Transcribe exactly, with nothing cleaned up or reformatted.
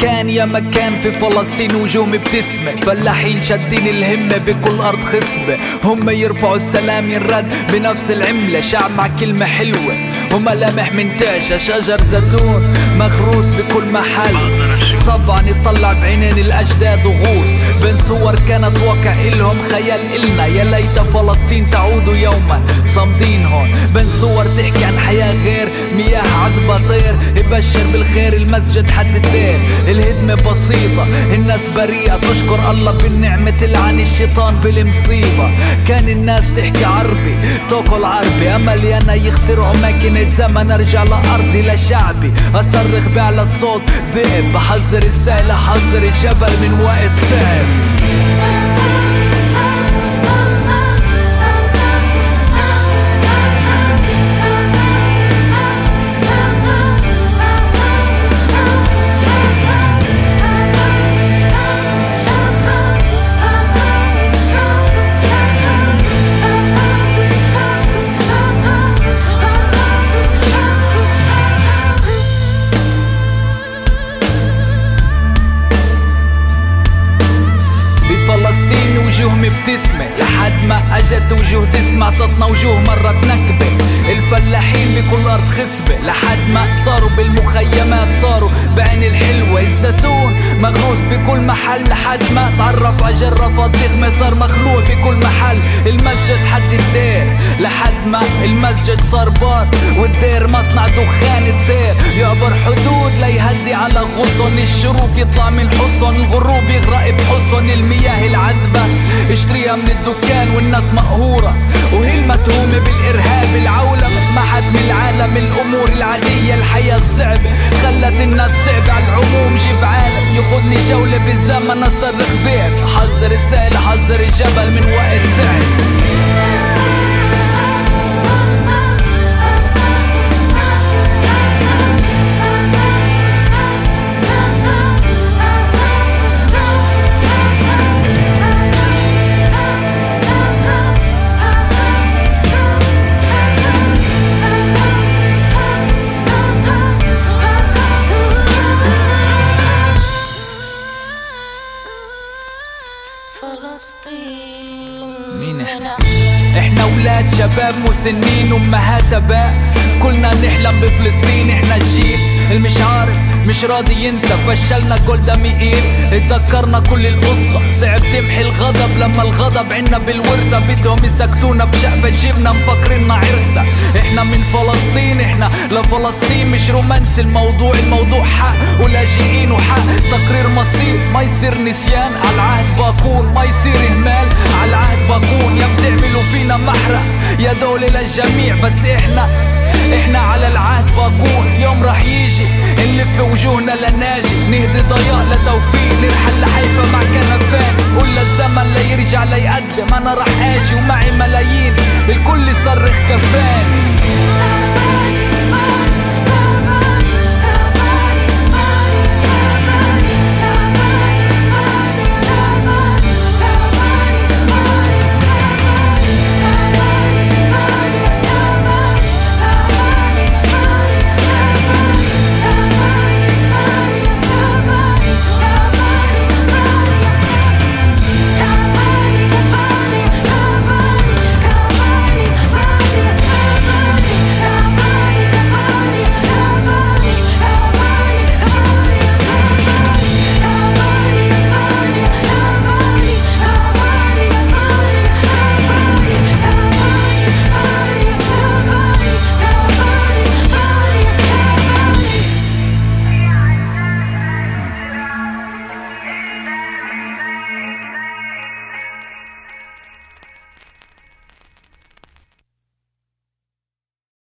مكان يا مكان في فلسطين وجوه مبتسمة، فلاحين شادين الهمة بكل أرض خصبة، هم يرفعوا السلام ينرد بنفس العملة، شعب مع كلمة حلوة وملامح منتعشة، شجر زيتون مغروس بكل محل، طبعا يطلع بعينين الأجداد وغوص بين صور كانت واقع إلهم خيال إلنا، يا ليت فلسطين تعود يوما صامدين هون بين صور تحكي عن حياة غير، مياه عذبة طير يبشر بالخير، المسجد حد الدير، الهدمة بسيطة الناس بريئة تشكر الله بالنعمة تلعن الشيطان بالمصيبة، كان الناس تحكي عربي تاكل عربي، أملي أنا يخترعوا ماكينة زمن أرجع لأرضي لشعبي أصرخ بأعلى الصوت ذئب، بحذر السائلة حذر الجبل من وقت صعب. فلسطين وجوه مبتسمة لحد ما اجت وجوه تسمع تطنا وجوه مرت نكبة، الفلاحين بكل ارض خصبة لحد ما صاروا بالمخيمات صاروا بعين الحلوة، الزيتون مغروس بكل محل لحد ما تعرف عجرف الضخمة صار مخلوع بكل محل، المسجد حد الدير لحد ما المسجد صار بار والدير مصنع دخان، الدير يعبر حدود ليهدي على غصن، الشروق يطلع من حصن الغروب يغرق بحصن، المياه العذبة اشتريها من الدكان والناس مقهورة وهي المتهومة بالإرهاب، العولمة محت من العالم الأمور العادية، الحياة الصعبة خلت الناس صعبة على العموم، جيب عالم ياخدني جولة بالزمن أصرخ ذئب، حذر السائل حذر الجبل من وقت صعب. مين احنا؟ احنا ولاد شباب مسنين امهات اباء، كلنا نحلم بفلسطين، احنا الجيل اللي مش عارف مش راضي ينسى، فشلنا جولدا مئير اتذكرنا كل القصة، صعب تمحي الغضب لما الغضب عنا بالورثة، بدهم يسكتونا بشقفة جبنا مفكرنا عرسة، احنا من فلسطين احنا لفلسطين مش رومانسي الموضوع، الموضوع حق ولاجئين وحق تقرير مصير، ما يصير نسيان على العهد باكون، ما يصير اهمال على العهد باكون، يا بتعملوا فينا محرق يا دولة للجميع، بس احنا احنا على العهد باكون، يوم راح يجي نلف وجوهنا لناجي، نهدي ضياء لتوفيق، نرحل لحيفا مع كنفان، قول للزمن ليرجع ليقدم، انا راح اجي ومعي ملايين الكل يصرخ كفاني.